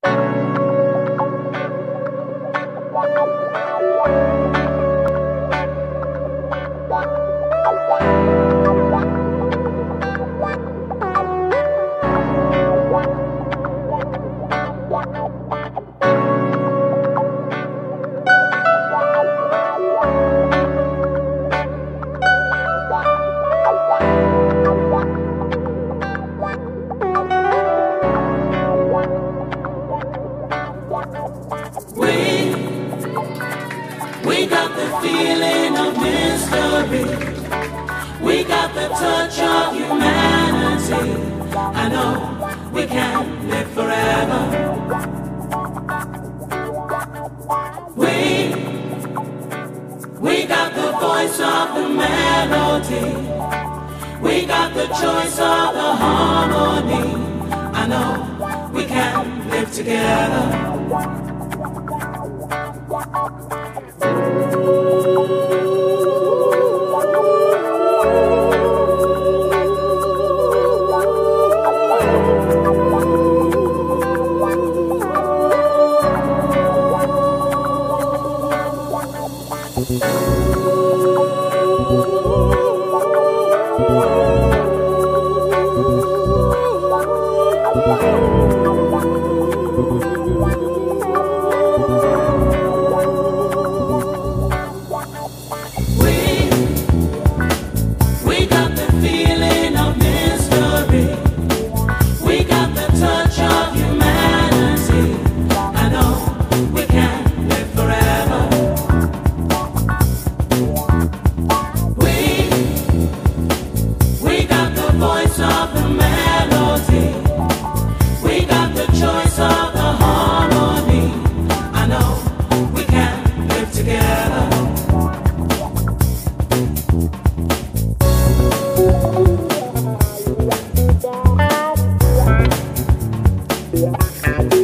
We got the feeling of mystery. We got the touch of humanity. I know we can live forever. We got the voice of the melody. We got the choice of the harmony. I know we can live together. Yeah.